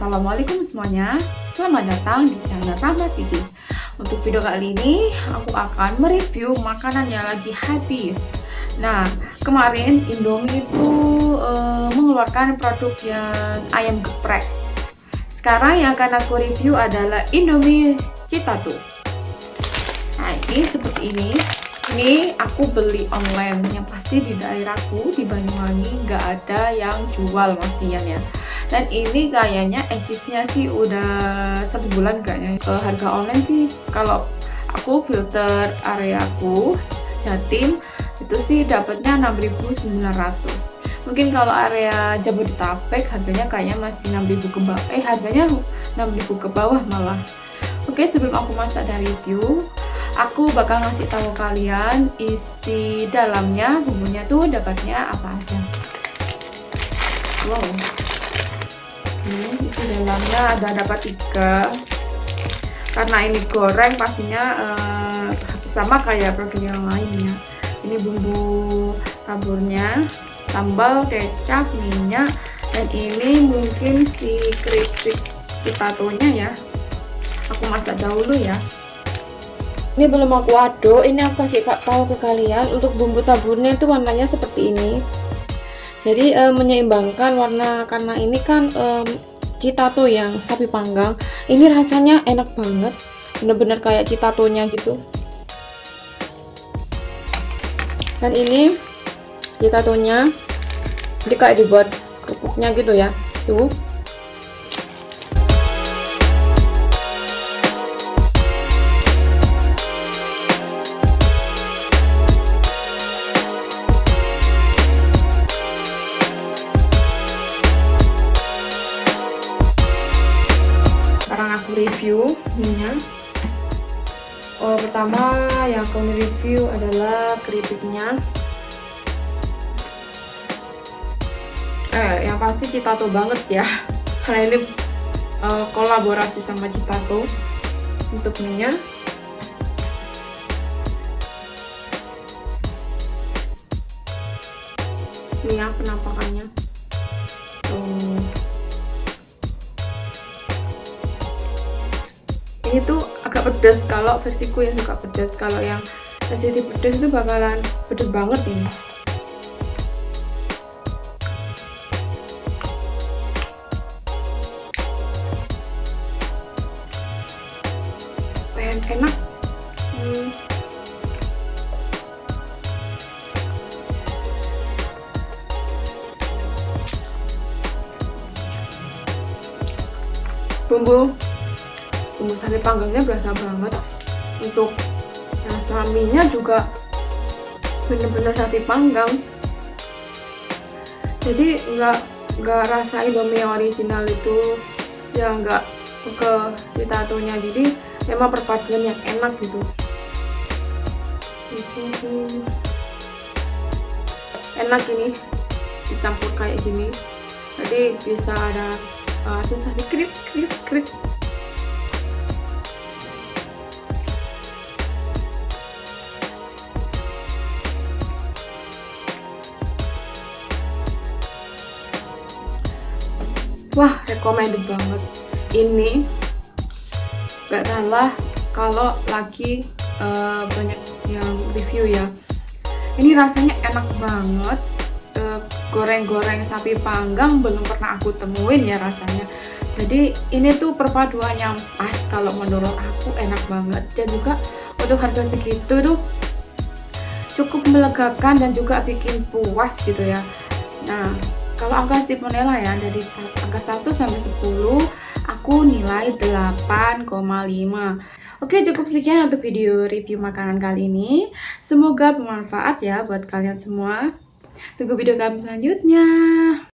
Assalamualaikum semuanya, selamat datang di channel Rahma TV. Untuk video kali ini, aku akan mereview makanan yang lagi habis. Nah, kemarin Indomie itu mengeluarkan produk yang ayam geprek. Sekarang yang akan aku review adalah Indomie Citato. Nah, ini seperti ini. Ini aku beli online, yang pasti di daerahku di Banyuwangi nggak ada yang jual masian ya. Dan ini kayaknya eksisnya sih udah 1 bulan kayaknya. Harga online sih kalau aku filter areaku Jatim itu sih dapatnya 6.900. Mungkin kalau area Jabodetabek harganya kayaknya masih 6.000 ke bawah. Harganya 6.000 ke bawah malah. Oke, sebelum aku masak dan review, aku bakal ngasih tahu kalian isi dalamnya, bumbunya tuh dapatnya apa aja. Wow, isi dalamnya dapat 3. Karena ini goreng pastinya sama kayak produk yang lainnya. Ini bumbu taburnya, sambal, kecap, minyak, dan ini mungkin si keripik citatonya ya. Aku masak dahulu ya. Ini belum aku aduk, ini aku kasih tahu ke kalian untuk bumbu taburnya itu warnanya seperti ini. Jadi menyeimbangkan warna, karena ini kan citato yang sapi panggang. Ini rasanya enak banget, bener-bener kayak citatonya gitu. Dan ini citatonya, jadi kayak dibuat kerupuknya gitu ya, tuh. Sekarang aku review minyak. Pertama yang aku review adalah keripiknya. Yang pasti Citato banget ya, karena ini kolaborasi sama Citato untuk minyak. Minyak penampakannya. Ini tuh agak pedas kalau versiku yang suka pedas. Kalau yang sensitif pedas itu bakalan pedas banget ini. Enak. Bumbu sapi panggangnya berasa banget. Untuk rasa minyak juga bener-bener sapi panggang, jadi nggak rasa Indomie original itu yang nggak ke Citatonya. Jadi memang perpaduan yang enak gitu. Enak ini dicampur kayak gini, jadi bisa ada sensasi krip. Wah, recommended banget. Ini gak salah kalau lagi banyak yang review ya. Ini rasanya enak banget. Goreng-goreng sapi panggang belum pernah aku temuin ya rasanya. Jadi ini tuh perpaduan yang pas, kalau menurut aku enak banget. Dan juga untuk harga segitu tuh cukup melegakan dan juga bikin puas gitu ya. Nah, kalau angka Simonella ya, dari angka 1 sampai 10, aku nilai 8,5. Oke, cukup sekian untuk video review makanan kali ini. Semoga bermanfaat ya buat kalian semua. Tunggu video kami selanjutnya.